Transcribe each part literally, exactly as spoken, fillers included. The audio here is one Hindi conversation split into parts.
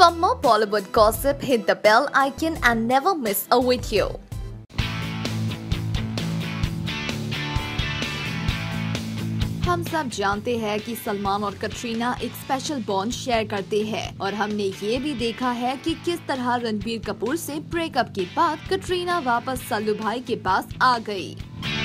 For more Bollywood gossip, hit the bell icon and never miss a video. हम सब जानते हैं कि सलमान और कटरीना एक स्पेशल बॉन्ड शेयर करते हैं और हमने ये भी देखा है कि किस तरह रणबीर कपूर से ब्रेकअप के बाद कटरीना वापस सल्लू भाई के पास आ गई।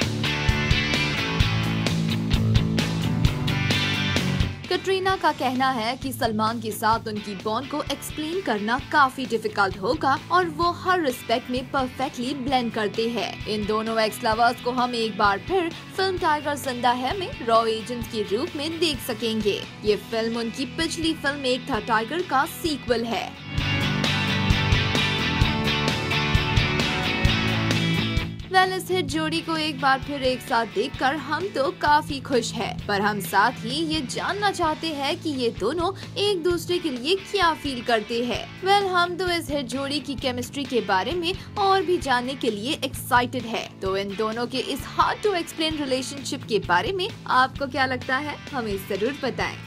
कटरीना का कहना है कि सलमान के साथ उनकी बॉन्ड को एक्सप्लेन करना काफी डिफिकल्ट होगा और वो हर रिस्पेक्ट में परफेक्टली ब्लेंड करते हैं। इन दोनों एक्स लवर्स को हम एक बार फिर फिल्म टाइगर जिंदा है में रॉ एजेंट के रूप में देख सकेंगे। ये फिल्म उनकी पिछली फिल्म एक था टाइगर का सीक्वल है। वेल इस हिट जोड़ी को एक बार फिर एक साथ देखकर हम तो काफी खुश हैं, पर हम साथ ही ये जानना चाहते हैं कि ये दोनों एक दूसरे के लिए क्या फील करते हैं। वेल हम तो इस हिट जोड़ी की केमिस्ट्री के बारे में और भी जानने के लिए एक्साइटेड है। तो इन दोनों के इस हार्ड टू एक्सप्लेन रिलेशनशिप के बारे में आपको क्या लगता है, हमें जरूर बताएं।